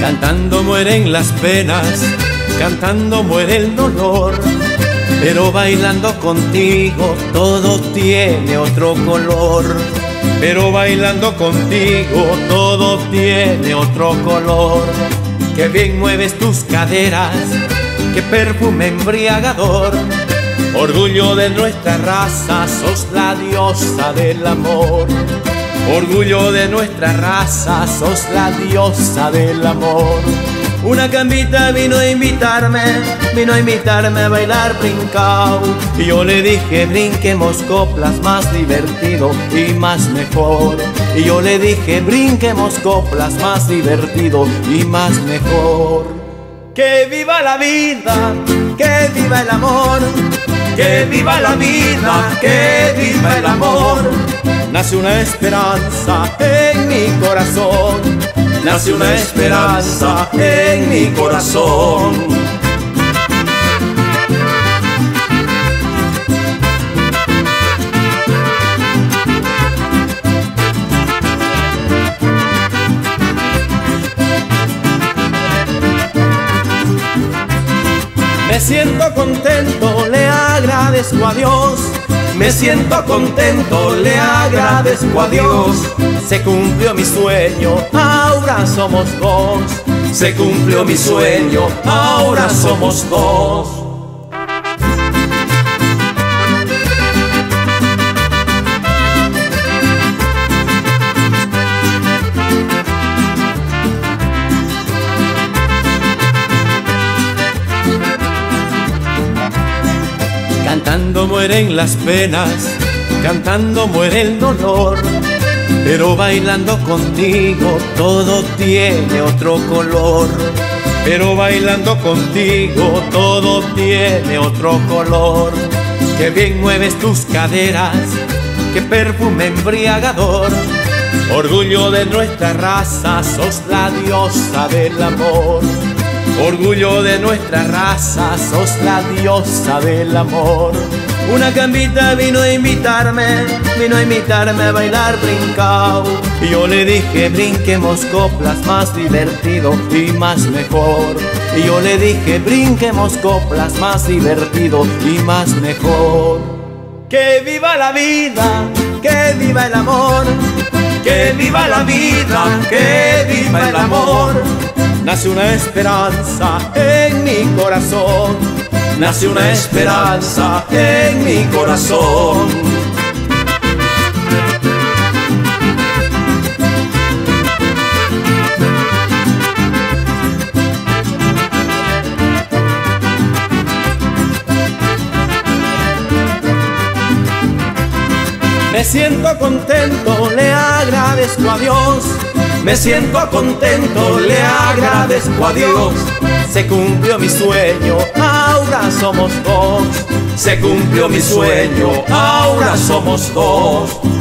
Cantando mueren las penas, cantando muere el dolor, pero bailando contigo todo tiene otro color. Pero bailando contigo todo tiene otro color. Qué bien mueves tus caderas, qué perfume embriagador. Orgullo de nuestra raza, sos la diosa del amor. Orgullo de nuestra raza, sos la diosa del amor. Una cambita vino a invitarme a bailar brincao. Y yo le dije brinquemos coplas, más divertido y más mejor. Y yo le dije brinquemos coplas, más divertido y más mejor. Que viva la vida, que viva el amor. Que viva la vida, que viva el amor. Nace una esperanza en mi corazón. Nace una esperanza en mi corazón. Me siento contento, le agradezco a Dios. Me siento contento, le agradezco a Dios. Se cumplió mi sueño, ahora somos dos. Se cumplió mi sueño, ahora somos dos. Cantando mueren las penas, cantando muere el dolor, pero bailando contigo todo tiene otro color. Pero bailando contigo todo tiene otro color. Qué bien mueves tus caderas, qué perfume embriagador. Orgullo de nuestra raza, sos la diosa del amor. Orgullo de nuestra raza, sos la diosa del amor. Una cambita vino a invitarme a bailar brincao. Y yo le dije brinquemos coplas, más divertido y más mejor. Y yo le dije brinquemos coplas, más divertido y más mejor. Que viva la vida, que viva el amor. Que viva la vida, que viva el amor. Nace una esperanza en mi corazón. Nace una esperanza en mi corazón. Me siento contento, le agradezco a Dios. Me siento contento, le agradezco a Dios. Se cumplió mi sueño, ahora somos dos. Se cumplió mi sueño, ahora somos dos.